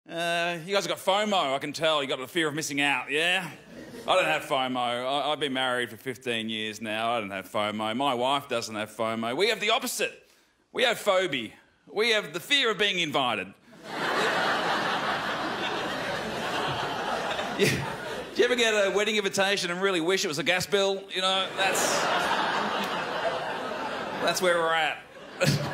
You guys have got FOMO, I can tell. You got the fear of missing out, yeah? I don't have FOMO. I've been married for 15 years now. I don't have FOMO. My wife doesn't have FOMO. We have the opposite. We have phobia. We have the fear of being invited. Yeah. Do you ever get a wedding invitation and really wish it was a gas bill? You know, that's where we're at.